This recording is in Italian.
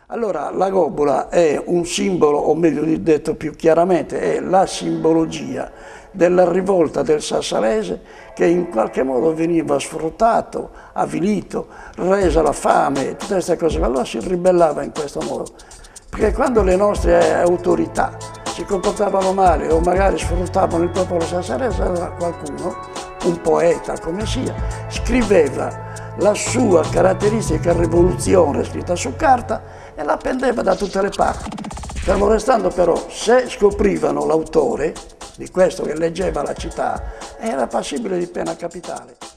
Allora, la gobbola è un simbolo, o meglio detto più chiaramente, è la simbologia della rivolta del Sassarese che in qualche modo veniva sfruttato, avvilito, resa la fame, tutte queste cose. Allora si ribellava in questo modo, perché quando le nostre autorità si comportavano male o magari sfruttavano il popolo sassarese, allora qualcuno, un poeta come sia, scriveva la sua caratteristica rivoluzione scritta su carta e la appendeva da tutte le parti. Fermo restando però, se scoprivano l'autore di questo che leggeva la città, era passibile di pena capitale.